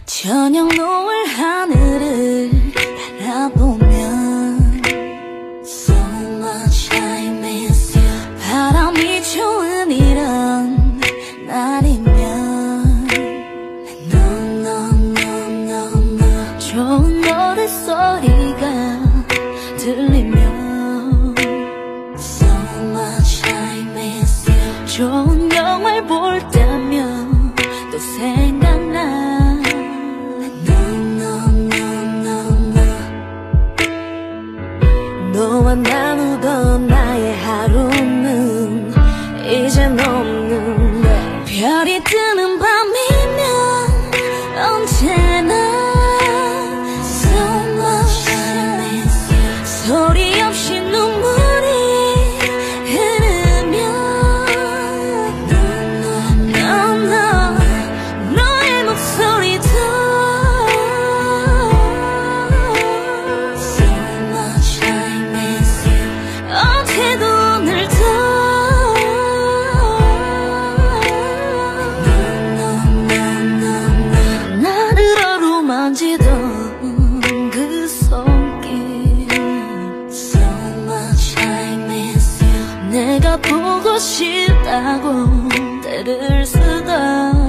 저녁 노을 하늘을 바라보면 So much I miss you. 바람이 좋은 이런 날이면 No 좋은 노래 소리가 들리면 So much I miss you. 좋은 영화를 볼 때면 또 생각나 너와 나누던 나의 하루는 이젠 없는데 별이 뜨는 밤이면 언제나 So much I miss you. 소리 없이 눈물이 흐르면 너의 목소리도 어제도 오늘도 나를 어루만지던 그 손길 So much I miss you. 내가 보고 싶다고 때를 쓰던